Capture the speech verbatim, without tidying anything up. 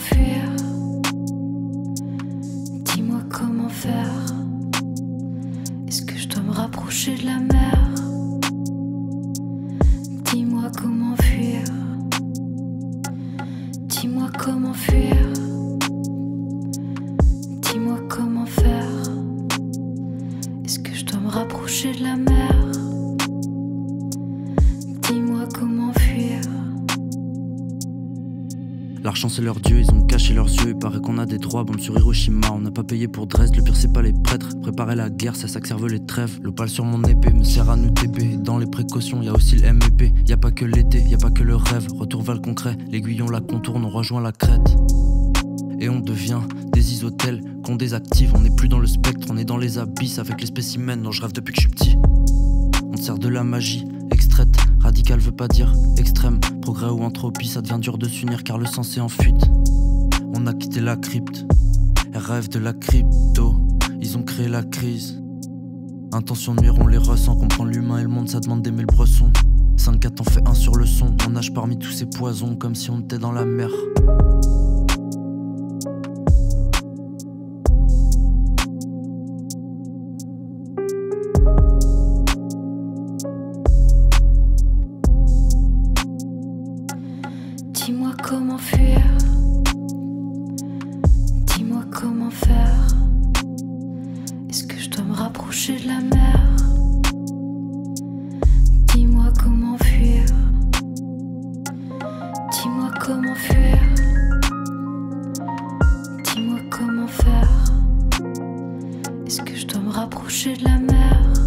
fuir. Dis-moi comment faire. Est-ce que je dois me rapprocher de la mer? Dis-moi comment fuir. Dis-moi comment fuir. Dis-moi comment faire. Est-ce que je dois me rapprocher de la mer? Dis-moi comment fuir. L'argent c'est leur dieu, ils ont caché leurs yeux. Il paraît qu'on a des droits, bombe sur Hiroshima. On n'a pas payé pour Dresde, le pire c'est pas les prêtres. Préparer la guerre, ça s'accerve les trêves. L'opale sur mon épée me sert à nous T P. Dans les précautions, y'a aussi le M E P. Y'a pas que l'été, y'a pas que le rêve. Retour vers le concret, l'aiguillon la contourne, on rejoint la crête. Et on devient des isotèles qu'on désactive. On n'est plus dans le spectre, on est dans les abysses. Avec les spécimens dont je rêve depuis que je suis petit. On te sert de la magie extraite. Radical veut pas dire extrême. Progrès ou entropie, ça devient dur de s'unir car le sens est en fuite. On a quitté la crypte, elles rêvent de la crypto. Ils ont créé la crise. Intention de mire, on les ressent. Comprendre l'humain et le monde, ça demande d'aimer le bresson. cinq quatre on fait un sur le son. On nage parmi tous ces poisons comme si on était dans la mer. Dis-moi comment fuir. Dis-moi comment faire. Est-ce que je dois me rapprocher de la mer? Dis-moi comment fuir. Dis-moi comment fuir. Dis-moi comment faire. Est-ce que je dois me rapprocher de la mer?